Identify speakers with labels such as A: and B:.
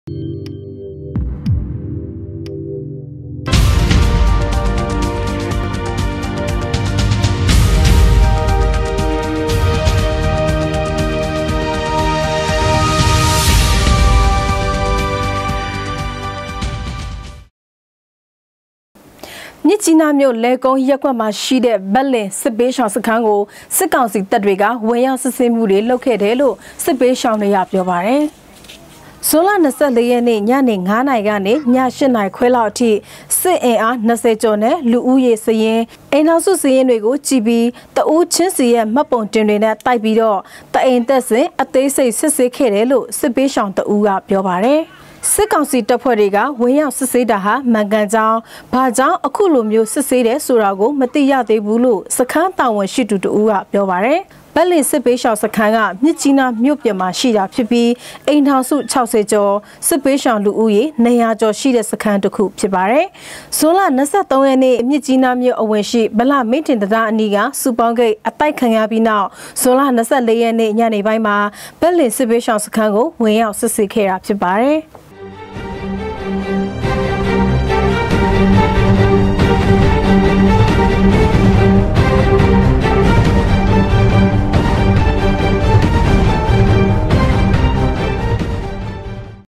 A: မြစ်ကြီးနားမြို့လဲကုန်းရက်ကွက်မှာရှိတဲ့ဗက်လင်စစ်ပေးရှောင်စခန်းကိုစစ်ကောင်စီတပ်တွေကဝင်ရောက်စစ်ဆေးမှုတွေလုပ်ခဲ့တယ်လို့စစ်ပေးရှောင်တွေကပြောပါတယ်။ဇွန်လ24ရက်နေ့ညနေ9:00နာရီကနေည8:00နာရီခွဲလောက်အထိစစ်အင်အား20ကျော်နဲ့လူဦးရေစရင်အိမ်နောက်စုစရင်တွေကိုကြည်ပြီးတအူးချင်းစီရဲ့မှတ်ပုံတင်တွေနဲ့တိုက်ပြီးတော့တအိမ်သက်စဉ်အသေးစိတ်စစ်ဆေးခဲ့တယ်လို့စစ်ပေးရှောင်တအူးကပြောပါတယ်။စစ်ကောင်စီတပ်ဖွဲ့တွေကဝင်ရောက်စစ်ဆေးတာဟာမှန်ကန်ကြောင်းဘာကြောင့်အခုလိုမျိုးစစ်ဆေးတယ်ဆိုတာကိုမသိရသေးဘူးလို့စခန်းတာဝန်ရှိသူတို့ကပြောပါတယ်။ဗက်လင်စစ်ပေးရှောင်စခန်းကမြစ်ကြီးနားမြို့ပြင်မှာရှိတာဖြစ်ပြီးအိမ်ထောင်စု60ကျော်စစ်ပေးရှောင်လူဦးရေ200ကျော်ရှိတဲ့စခန်းတစ်ခုဖြစ်ပါတယ်။ဇွန်လ23ရက်နေ့မြစ်ကြီးနားမြို့အဝင်ရှိဗလမင်းတင်တံအနီးကစူပေါင်းဂိတ်အတိုက်ခံရပြီးနောက်ဇွန်လ24ရက်နေ့ညနေပိုင်းမှာဗက်လင်စစ်ပေးရှောင်စခန်းကိုဝင်ရောက်စစ်ဆေးခဲ့တာဖြစ်ပါတယ်။